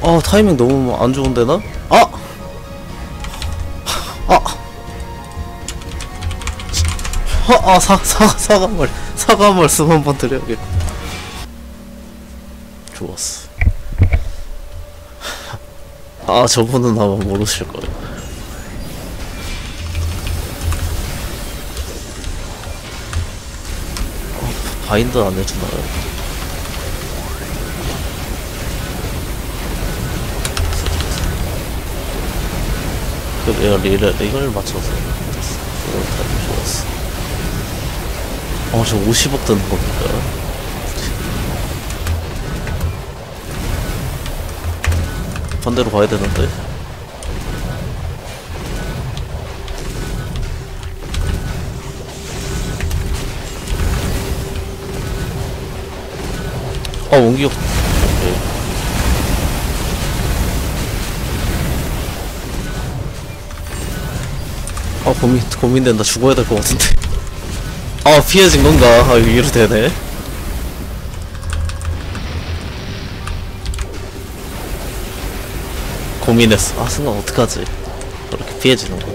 타이밍 너무 안 좋은데 나? 사과물 숨 한번 드려야겠다. 좋았어. 저분은 아마 모르실 거예요. 바인드 안 해주나요? 그래요, 이걸 맞춰서. 이걸 타임 좋았어. 저 50억 드는 겁니까? 반대로 가야 되는데. 원기역. 오케이. 고민된다. 죽어야 될 것 같은데. 피해진 건가? 이거 되네. 고민했어. 순간 어떡하지? 그렇게 피해지는 거.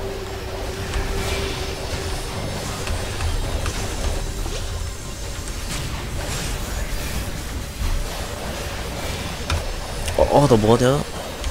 너 뭐하냐?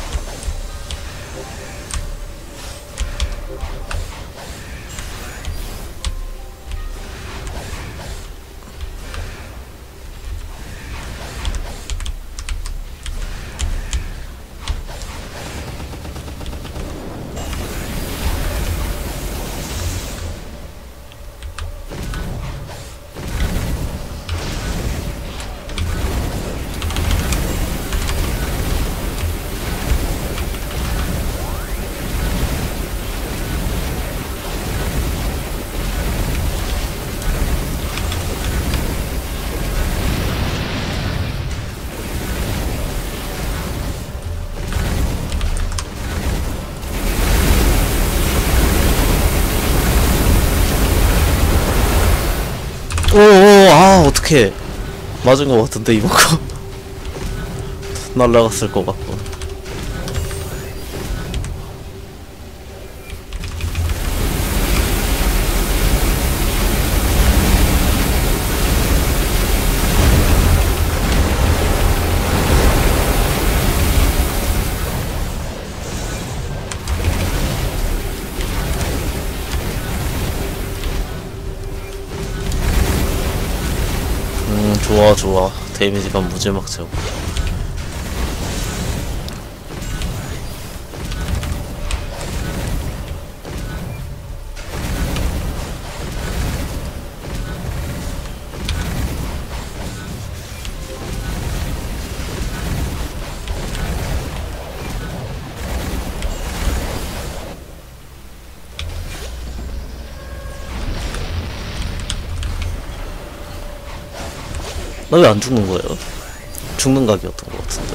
어떡해. 맞은 것 같은데, 이번 거. 날라갔을 것 같고. 좋아. 데미지가 무지막 채고. 나 왜 안 죽는 거예요? 죽는 각이었던 것 같은데.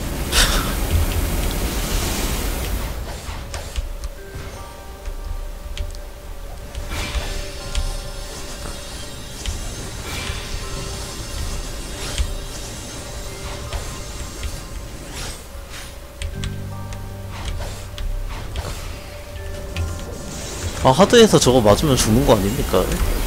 하드에서 저거 맞으면 죽는 거 아닙니까?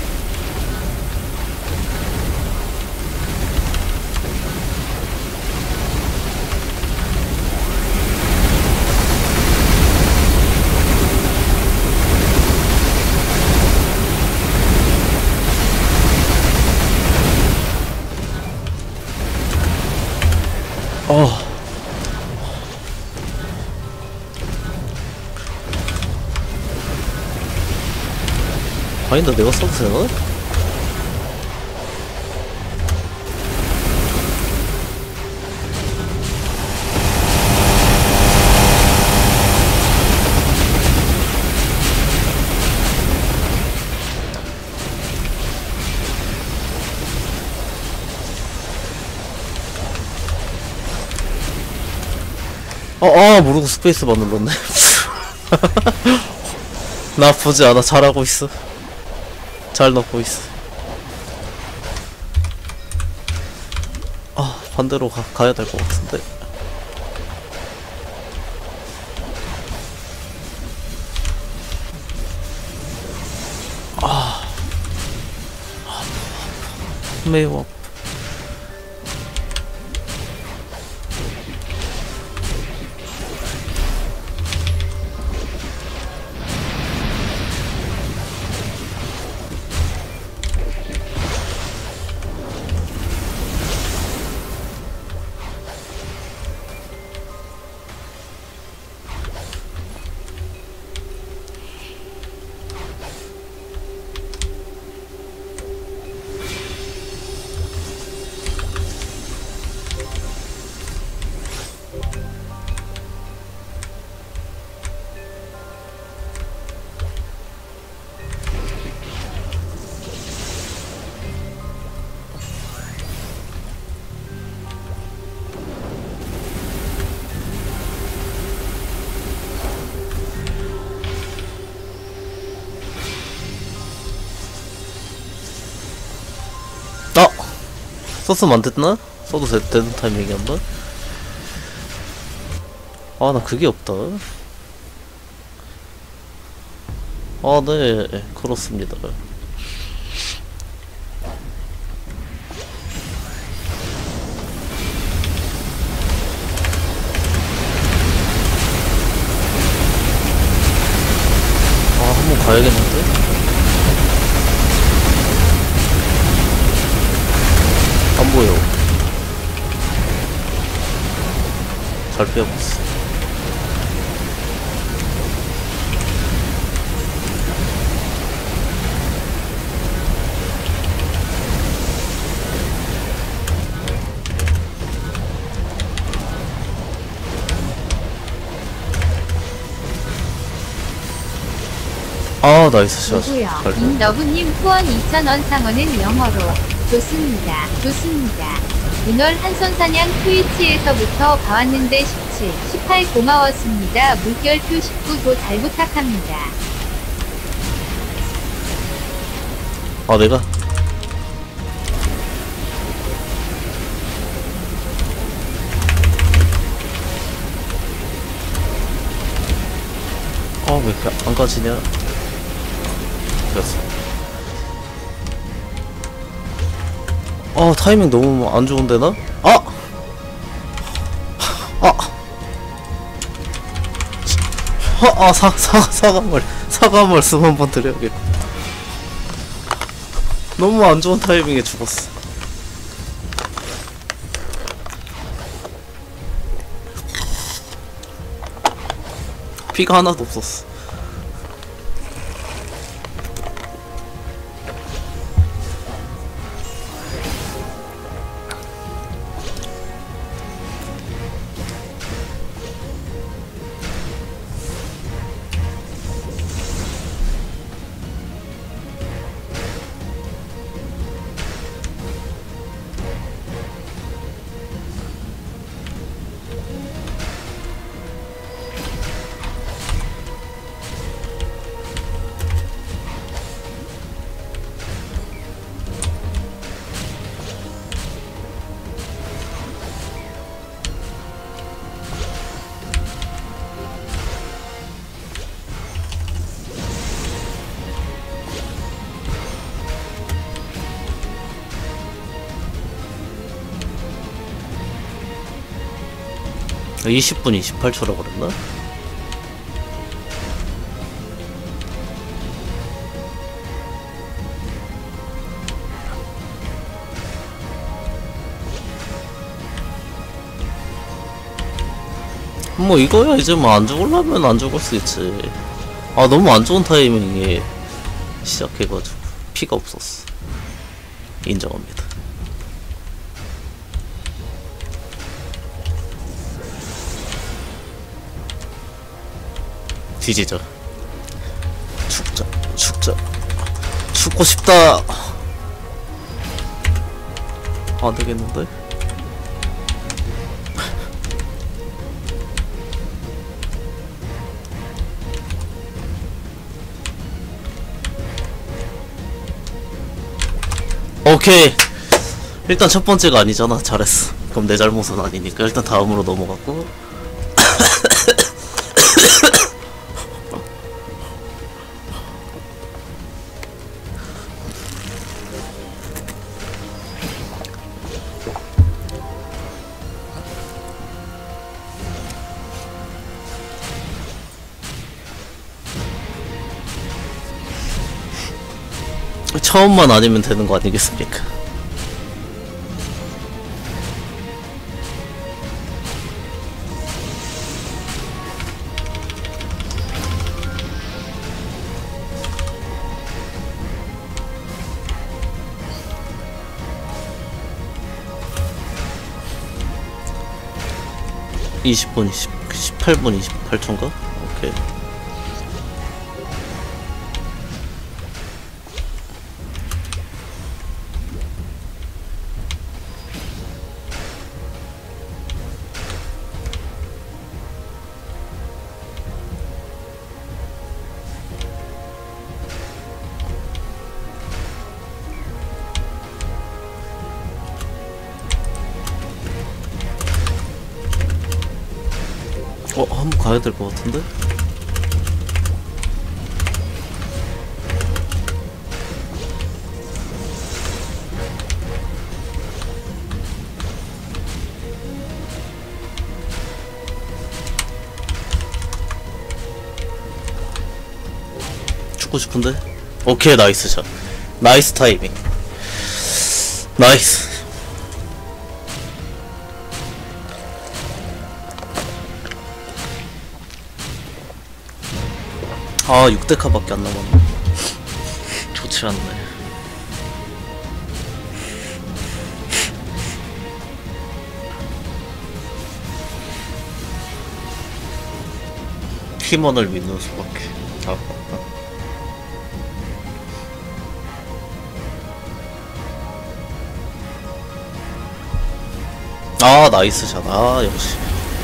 바인더 내가 써도 되나? 모르고 스페이스바 눌렀네. 나쁘지 않아. 잘하고 있어. 잘 넣고 있어. 반대로 가야 될 것 같은데. 매워. 썼으면 안 됐나? 써도 되는 타이밍이었나? 아, 나 그게 없다. 아, 네, 그렇습니다. 아, 한번 가야겠는데? 안 보여. 잘 빼어봤어. 아, 나이스 샷. 누구요? 임너브님 후원 2,000원 상원은 영어로. 좋습니다. 좋습니다. 민월 한손사냥 트위치에서부터 봐왔는데 17, 18 고마웠습니다. 물결표 19도 잘 부탁합니다. 아, 내가? 아, 왜 이렇게 안 가지냐? 됐어. 아, 타이밍 너무 안 좋은데, 나? 아! 아! 사과 말씀 한번 드려야겠다. 너무 안 좋은 타이밍에 죽었어. 피가 하나도 없었어. 아, 20분 28초라고 그랬나? 뭐 이거야. 이제 뭐 안 죽으려면 안 죽을 수 있지. 아, 너무 안 좋은 타이밍에 시작해가지고 피가 없었어. 인정합니다. 뒤지자. 죽자. 죽고 싶다. 안 되겠는데? 오케이. 일단 첫 번째가 아니잖아. 잘했어. 그럼 내 잘못은 아니니까 일단 다음으로 넘어갔고. 처음만 아니면 되는 거 아니겠습니까? (20분) 18분 28초인가? 오케이. 한번 가야 될 것 같은데? 죽고 싶은데? 오케이, 나이스 샷. 나이스 타이밍. 나이스. 아, 6대카밖에 안 남았네. 좋지 않네. 팀원을 믿는 수밖에. 나이스 샷. 역시.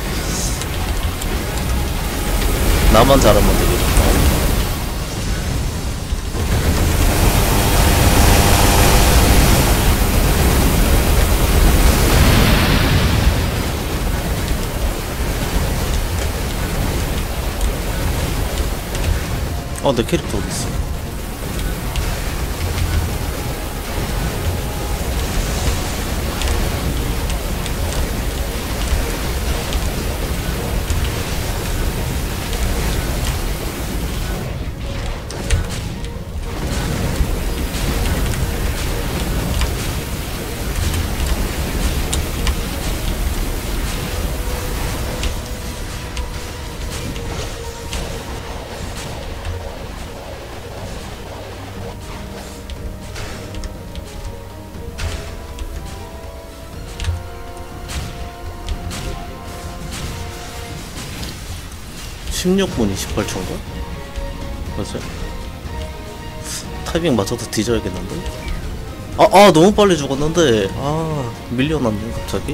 나만 잘하면 되겠다. 내 캐릭터 어딨어? (16분 28초인가? 맞아? 타이밍 맞춰서 뒤져야겠는데? 너무 빨리 죽었는데. 밀려났네 갑자기.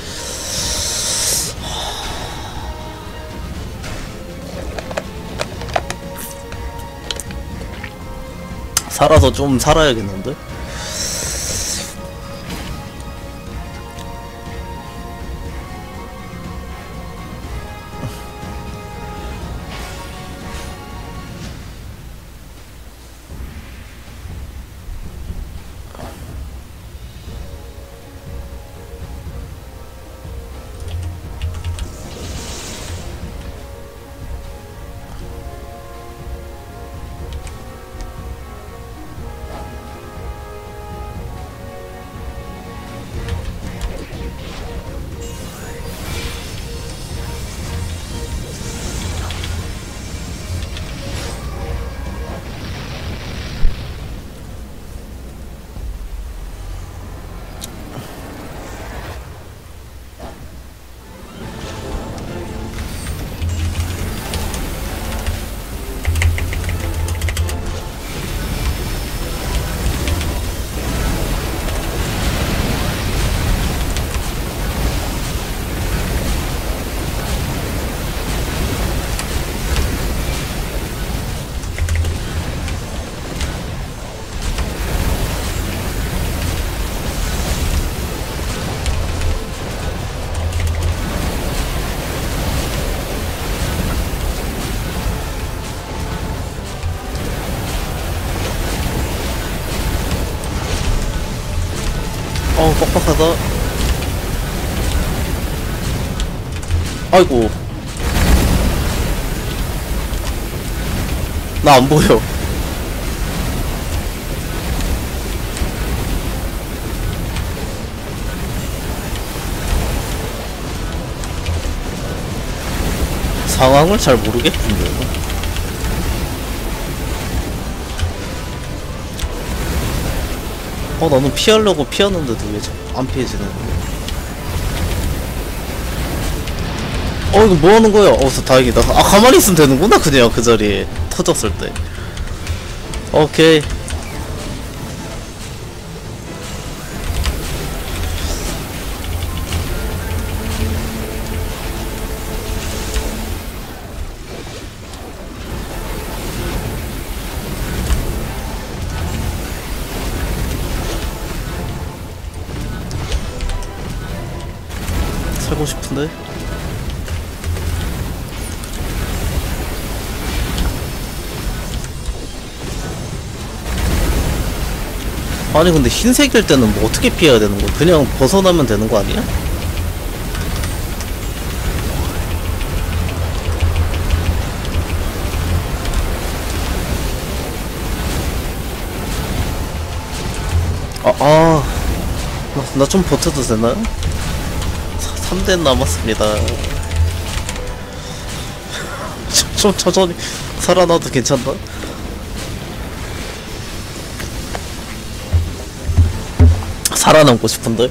살아서 좀 살아야겠는데? 뻑뻑하다. 아이고. 나 안 보여. 상황을 잘 모르겠군요. 나는 피하려고 피하는데도 왜 안 피해지는 거야? 이거 뭐 하는 거야? 다행이다. 가만히 있으면 되는구나, 그냥 그 자리에. 터졌을 때. 오케이. 살고 싶은데? 아니 근데 흰색일 때는 뭐 어떻게 피해야 되는 거야? 그냥 벗어나면 되는 거 아니야? 나 좀 버텨도 되나요? 3대 남았습니다. 좀 천천히 살아나도 괜찮나? 살아남고 싶은데?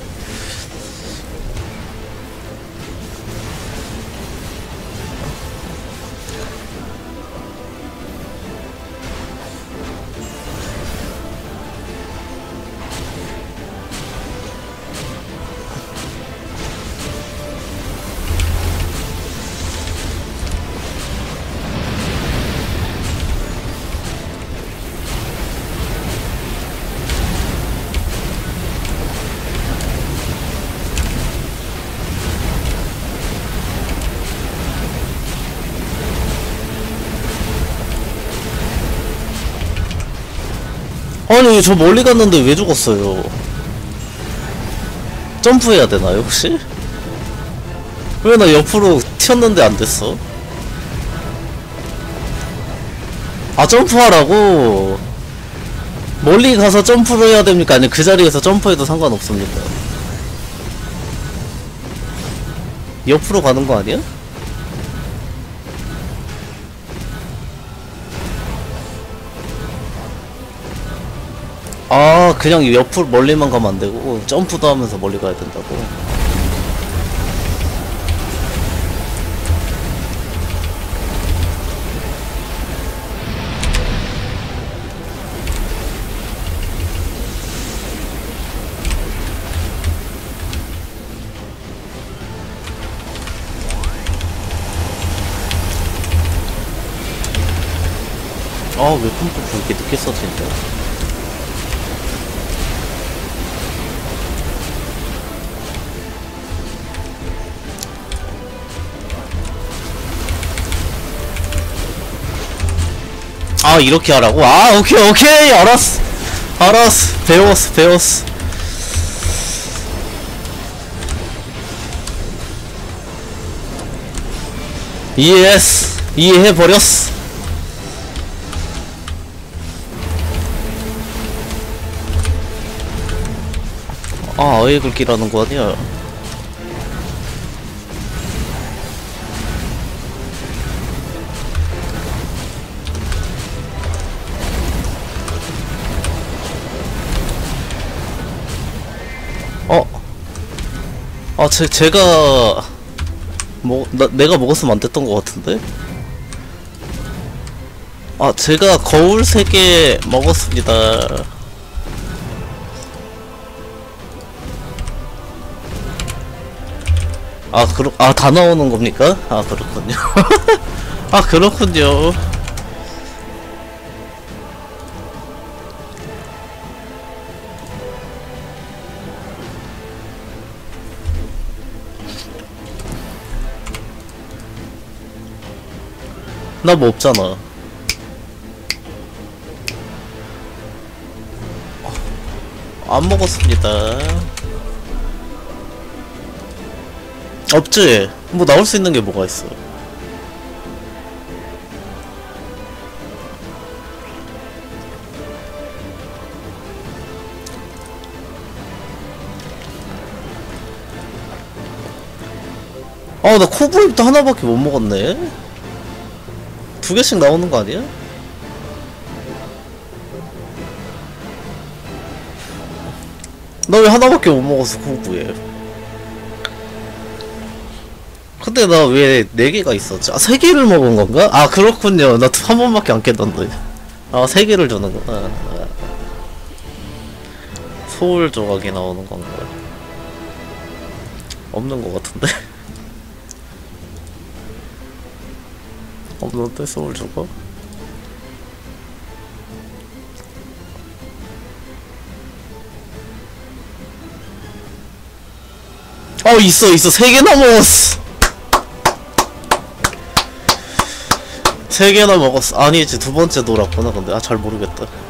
아니 저 멀리 갔는데 왜 죽었어요? 점프해야 되나요 혹시? 왜 나 옆으로 튀었는데 안 됐어? 점프하라고? 멀리 가서 점프를 해야 됩니까? 아니 그 자리에서 점프해도 상관없습니까? 옆으로 가는 거 아니야? 그냥 옆으로 멀리만 가면 안 되고 점프도 하면서 멀리 가야 된다고. 왜 펌프 이렇게 늦게 써진다? 이렇게 하라고? 오케이 알았어 배웠어 이해해버렸어. 아예 긁기라는 거 아니야? 제가 내가 먹었으면 안 됐던 것 같은데? 제가 거울 3개 먹었습니다. 다 나오는 겁니까? 그렇군요. 그렇군요. 나 뭐 없잖아. 안 먹었습니다. 없지? 뭐 나올 수 있는 게 뭐가 있어? 나 코브입도 하나밖에 못 먹었네? 2개씩 나오는 거 아니야? 나 왜 하나밖에 못 먹었어 구구에. 근데 나 왜 4개가 있었지? 아 3개를 먹은 건가? 아 그렇군요. 나 한 번밖에 안 깼던데. 아 3개를 주는구나. 소울 조각이 나오는 건가? 없는 것 같은데? 없는데 소울 조각? 있어 3개나 먹었어. 3개나 먹었어. 아니지 2번째 돌았구나. 근데 잘 모르겠다.